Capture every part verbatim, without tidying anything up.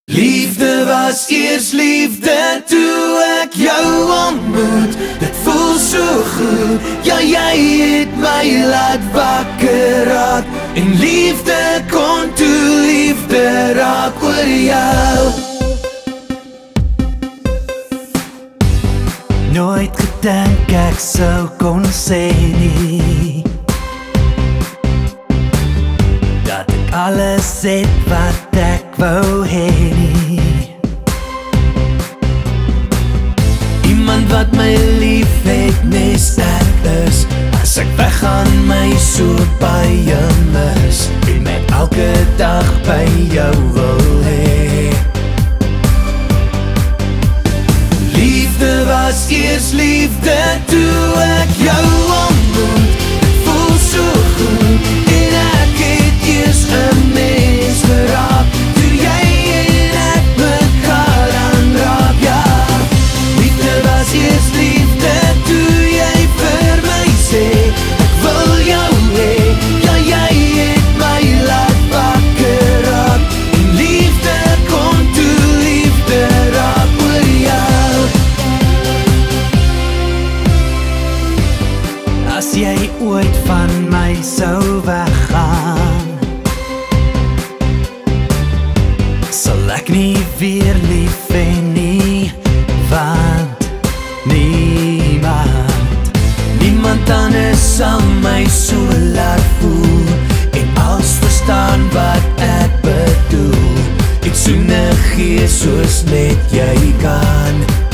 Liefde was eers liefde toe ek jou ontmoet. Dit voel so goed, ja jy het my laat wakker raak. En liefde kon toe liefde raak oor jou. Nooit gedink ek sou kon sê nie dat ek alles het wat ek wou hê nie. Iemand wat my lief het, nes ek is. As ek weggaan my so baie mis en my elke dag by jou wil hê. Liefde was eers liefde toe ek jou ontmoet. Dit voel so goed en ek het eers 'n mens geraak toe jy en ek mekaar aanraak, ja. Liefde was eers liefde toe jy vir my sê ek wil jou hê, ja jy het my laat wakker raak. En liefde kom toe liefde raak oor jou. As jy ooit van my sou weggaan, sal ek nie weer lief hê nie, want niemand, niemand anders sal my so laat voel en als verstaan wat ek bedoel. Ek soene gee soos net jy kan.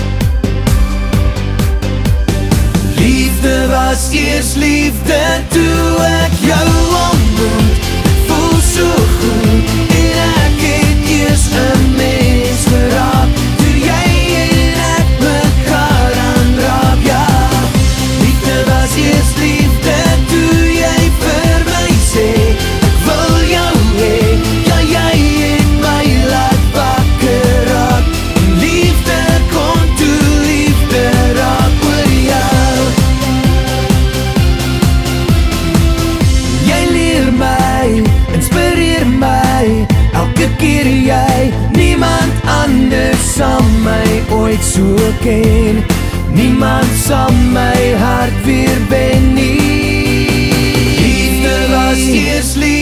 Liefde was eers liefde toe ek jou ontmoet. Dit voel so goed en ek het eers 'n mens geraak toe jy en ek mekaar aanraak, ja. Liefde was eers liefde toe jy vir my sê ek wil jou hê, ja jy het my laat wakker raak. En liefde kom toe liefde raak oor jou. Jy leer my, inspireer my, elke keer jy. Niemand anders sal my ooit so ken. Niemand sal my hart weer wen nie. Liefde was eers liefde